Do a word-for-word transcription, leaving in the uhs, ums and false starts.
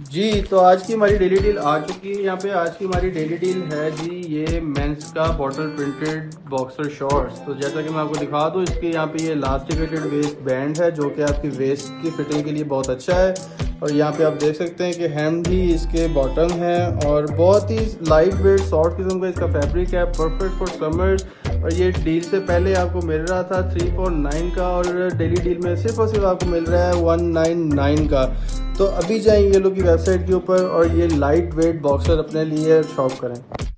जी, तो आज की हमारी डेली डील आ चुकी है। यहाँ पे आज की हमारी डेली डील है जी, ये मेंस का बॉटल प्रिंटेड बॉक्सर शॉर्ट्स। तो जैसा कि मैं आपको दिखा दूँ, इसके यहाँ पे ये इलास्टिकेटेड वेस्ट बैंड है जो कि आपकी वेस्ट की फिटिंग के लिए बहुत अच्छा है। और यहाँ पे आप देख सकते हैं कि हैम भी इसके बॉटम है और बहुत ही लाइट वेट सॉफ्ट किस्म का इसका फैब्रिक है, परफेक्ट फॉर समर्स। और ये डील से पहले आपको मिल रहा था थ्री फोर नाइन का और डेली डील में सिर्फ और सिर्फ आपको मिल रहा है वन नाइन नाइन का। तो अभी जाएं ये लोग की वेबसाइट के ऊपर और ये लाइट वेट बॉक्सर अपने लिए शॉप करें।